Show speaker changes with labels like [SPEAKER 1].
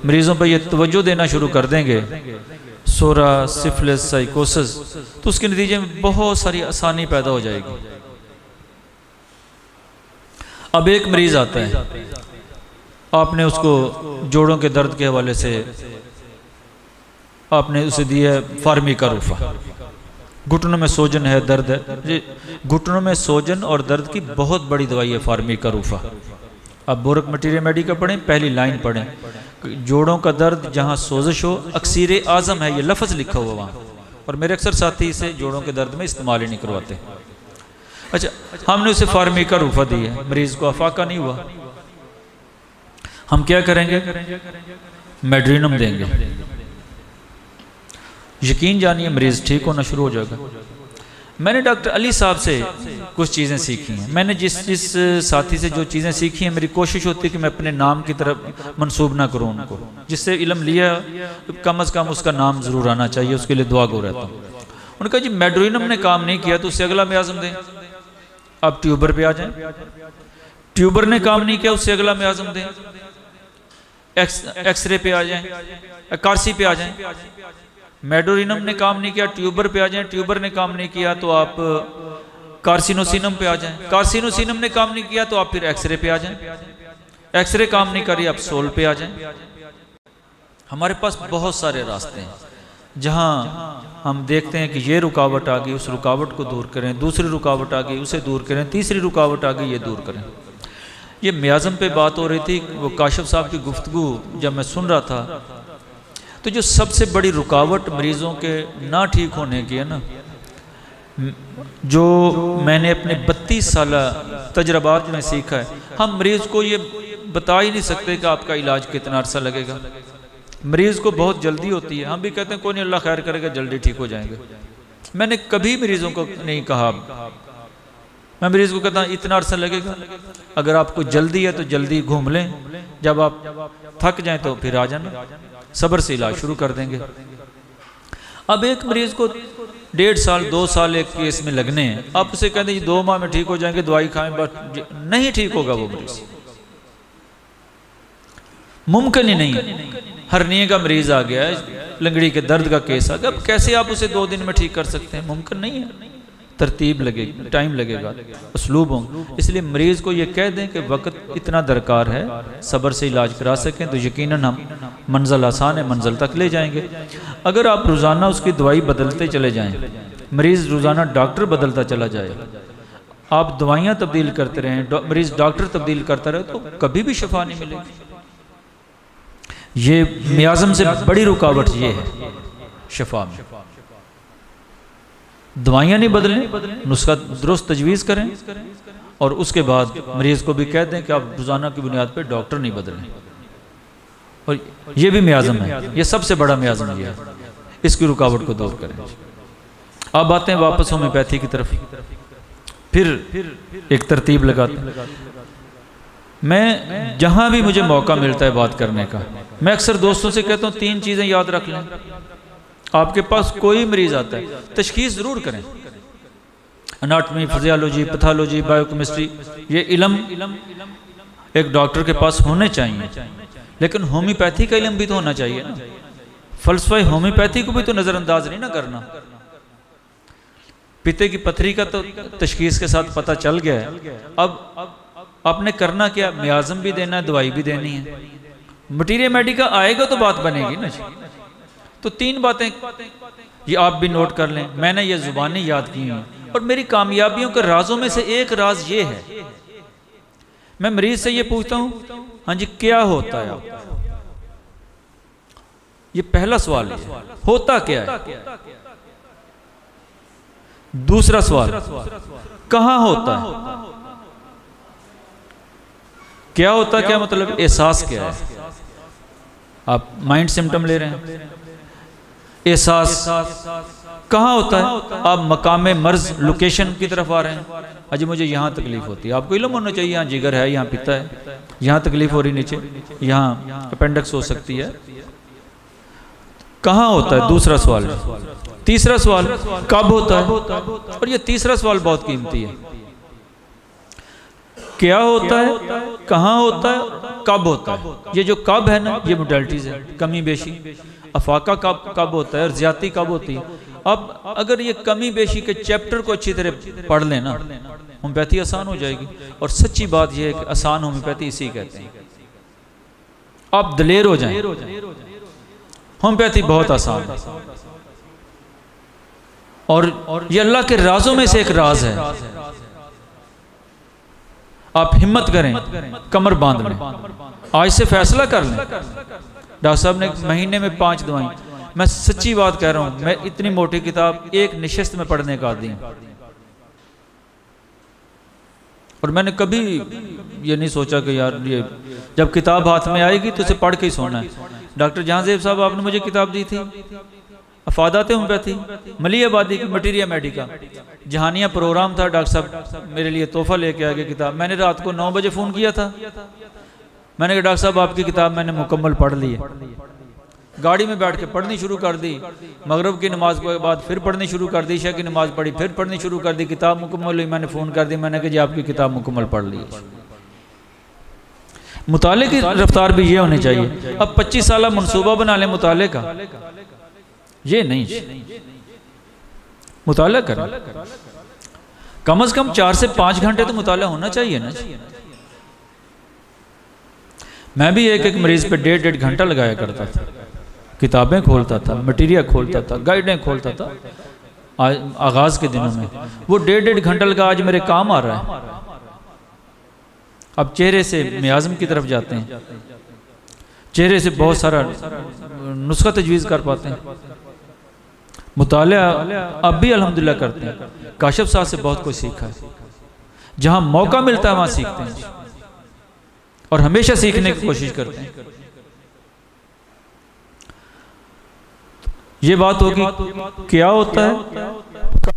[SPEAKER 1] मरीज़ों पर ये तवज्जो देना शुरू कर देंगे, सोरा, सिफिलिस, साइकोसिस, तो उसके नतीजे में बहुत सारी आसानी पैदा हो जाएगी। अब एक मरीज़ आता है, आपने उसको जोड़ों के दर्द के हवाले से आपने उसे दिया फार्मिकारूफा, घुटनों में सोजन है, दर्द है। घुटनों में सोजन और दर्द की बहुत बड़ी दवाई है फार्मिकारूफा। अब बोरक मटीरियल मेडिका पढ़ें, पहली लाइन पढ़ें, जोड़ों का दर्द जहाँ सोजिश हो, अक्सीर आज़म है, ये लफ्ज़ लिखा हुआ वहाँ। और मेरे अक्सर साथी इसे जोड़ों के दर्द में इस्तेमाल ही नहीं करवाते। अच्छा, हमने उसे फार्मिकारूफा दी है, मरीज़ को अफाका नहीं हुआ, हम क्या करेंगे? मेड्रीनम देंगे। यकीन जानिए मरीज़ ठीक होना शुरू हो जाएगा। मैंने डॉक्टर अली साहब से कुछ चीज़ें सीखी हैं। मैंने जिस साथी से जो चीज़ें सीखी हैं, मेरी कोशिश होती है कि मैं अपने नाम की तरफ मंसूब ना करूँ उनको। जिससे इल्म लिया कम अज़ कम उसका नाम ज़रूर आना चाहिए, उसके लिए दुआ गो रहता हूँ। उन्होंने कहा जी मेड्रीनम ने काम नहीं किया तो उससे अगला मियाज़म दें। आप ट्यूबर पे आ जाएं। ट्यूबर ने काम नहीं किया, उससे अगला मियाज़म दें। एक्सरे पे आ जाएं, कार्सी पे आ जाएं। मेडोरिनम ने काम नहीं किया, ट्यूबर पे आ जाएं। ट्यूबर ने काम नहीं किया तो आप कार्सिनोसिनम पे आ जाएं। कार्सिनोसिनम ने काम नहीं किया तो आप फिर एक्सरे पे आ जाएं। एक्सरे काम नहीं करी, आप सोल पे आ जाएं। हमारे पास बहुत सारे रास्ते हैं जहां हम देखते हैं कि ये रुकावट आ गई, उस रुकावट को दूर करें, दूसरी रुकावट आ गई, उसे दूर करें, तीसरी रुकावट आ गई, ये दूर करें। ये मियाज़म पे बात हो रही थी, वो काशिफ साहब की गुफ्तगू जब मैं सुन रहा था, तो जो सबसे बड़ी रुकावट मरीज़ों के ना ठीक होने की है ना, जो मैंने अपने 32 साल तजर्बात में सीखा है, हम मरीज़ को ये बता ही नहीं सकते कि आपका इलाज कितना अरसा लगेगा। मरीज़ को बहुत जल्दी होती है, हम भी कहते हैं कोई नहीं, अल्लाह खैर करेगा, जल्दी ठीक हो जाएंगे। मैंने कभी मरीज़ों को नहीं कहा, मैं मरीज़ को कहता इतना अरसा लगेगा। अगर आपको जल्दी है तो जल्दी घूम लें, जब आप थक जाएं तो फिर आ जाना, सब्र से इलाज शुरू कर देंगे। अब एक मरीज़ को 1.5 साल 2 साल एक केस में लगने हैं, आप उसे कहते हैं 2 माह में ठीक हो जाएंगे, दवाई खाएं, बस नहीं ठीक होगा वो मरीज़, मुमकिन ही नहीं है। हर्निया का मरीज़ आ गया है, लंगड़ी के दर्द का केस आ गया, अब कैसे आप उसे 2 दिन में ठीक कर सकते हैं? मुमकिन नहीं है। तरतीब लगेगी, टाइम लगेगा, उसलूब होंगे। इसलिए मरीज़ को ये कह दें कि वक्त इतना दरकार है, सब्र से इलाज करा सकें तो यकीनन हम मंजिल आसान है, मंजिल तक ले जाएंगे। अगर आप रोज़ाना उसकी दवाई बदलते चले जाएं, मरीज़ रोज़ाना डॉक्टर बदलता चला जाए, आप दवाइयाँ तब्दील करते रहें, मरीज़ डॉक्टर तब्दील करता रहे, तो कभी भी शफा नहीं मिलेगी। ये मियाज़म से बड़ी रुकावट ये है शफा में। दवाइयाँ नहीं बदलें, नुस्खा दुरुस्त तजवीज़ करें, और उसके बाद मरीज़ को भी कह दें कि आप रोज़ाना की बुनियाद पर डॉक्टर नहीं बदलें। और ये भी मियाज़म है, ये सबसे बड़ा मियाज़म ये है, इसकी रुकावट को दूर करें। अब आते हैं वापस होम्योपैथी की तरफ, फिर एक तरतीब लगाते हैं। मैं जहाँ भी मुझे मौका मिलता है बात करने का, मैं अक्सर दोस्तों से कहता हूँ 3 चीज़ें याद रख लें। आपके पास कोई मरीज आता है, तशखीस ज़रूर करें। अनाटमी, फिजियोलॉजी, पैथोलॉजी, बायोकेमिस्ट्री, ये इल्म एक डॉक्टर के पास होने चाहिए, लेकिन होम्योपैथी का इल्म भी तो होना चाहिए ना। फलसफा होम्योपैथी को भी तो नज़रअंदाज नहीं ना करना। पित्ते की पथरी का तो तशखीस के साथ पता चल गया है, अब आपने करना क्या? मियाज़म भी देना है, दवाई भी देनी है। मटीरियल मेडिका आएगा तो बात बनेगी ना। तो 3 बातें ये आप भी नोट कर लें, मैंने ये ज़ुबानी याद की हैं, और मेरी कामयाबियों के राजों में से एक राज ये है, मैं मरीज से ये पूछता हूँ, हाँ जी क्या होता है आपको? ये पहला सवाल है, होता क्या है? दूसरा सवाल, कहाँ होता है? क्या होता है, क्या मतलब, एहसास क्या है? आप माइंड सिम्टम ले रहे हैं, एहसास कहाँ होता है? आप मकामे मर्ज लोकेशन की तरफ आ रहे हैं, अजी मुझे यहाँ तकलीफ होती है, आपको इल्म होना चाहिए, यहाँ जिगर है, यहाँ पित्ता है, यहाँ तकलीफ हो रही, नीचे यहाँ अपेंडिक्स हो सकती है। कहाँ होता है? दूसरा सवाल है। तीसरा सवाल, कब होता है? और ये तीसरा सवाल बहुत कीमती है। क्या होता है, कहाँ होता है, कब होता है। ये जो कब है ना, ये मोडालिटीज है, कमी बेशी। अफाका कब होता है और ज्यादती कब होती है। अब अगर ये कमी बेशी के चैप्टर को अच्छी तरह पढ़ लेना, होम्योपैथी आसान हो जाएगी। और सच्ची बात यह है कि आसान होम्योपैथी इसी कहते हैं। आप दलेर हो जाएं, होम्योपैथी बहुत आसान है। और ये अल्लाह के राजों में से एक राज है। आप हिम्मत करें, कमर बांध लें, आज से फैसला कर लें। डॉक्टर साहब ने महीने में 5 दवाएं, मैं सच्ची बात कह रहा हूं, मैं इतनी मोटी किताब एक निशिस्त में पढ़ने का आदी हूं। और मैंने कभी ये नहीं सोचा कि यार ये जब किताब हाथ में आएगी तो इसे पढ़ के ही सोना है। डॉक्टर जहांजेब साहब आपने मुझे किताब दी थी, अफादात होम्योपैथी, मली आबादी की मटीरिया मेडिका, जहानिया प्रोग्राम था। डॉक्टर साहब मेरे लिए तोहफा लेके आ गए किताब। मैंने रात को 9 बजे फ़ोन किया था, मैंने कहा डॉक्टर साहब आपकी किताब मैंने मुकम्मल पढ़ ली है। गाड़ी में बैठ के पढ़नी शुरू कर दी, मगरब की नमाज के बाद फिर पढ़नी शुरू कर दी, ईशा की नमाज पढ़ी, फिर पढ़नी शुरू कर दी, किताब मुकम्मल हुई। मैंने फ़ोन कर दी, मैंने कहा जी आपकी किताब मुकम्मल पढ़ ली है। मुताले की रफ्तार भी ये होनी चाहिए। अब 25 साल मनसूबा बना लें मुताले का, ये नहीं, मुताला करें। कम से कम 4 से 5 घंटे तो मुताला होना चाहिए ना। मैं भी एक मरीज पे 1.5 घंटा लगाया करता था, किताबें खोलता था, मटीरियल खोलता था, गाइडें खोलता था। आज आगाज के दिनों में वो 1.5 घंटा लगा, आज मेरे काम आ रहा है। अब चेहरे से मियाज़म की तरफ जाते हैं, चेहरे से बहुत सारा नुस्खा तजवीज़ कर पाते हैं। मुताला अब भी अल्हम्दुलिल्लाह करते हैं। काशिफ साहब से बहुत कुछ सीखा है, जहां मौका मिलता है वहां सीखते हैं और हमेशा सीखने की कोशिश करते हैं। ये बात होगी क्या होता है,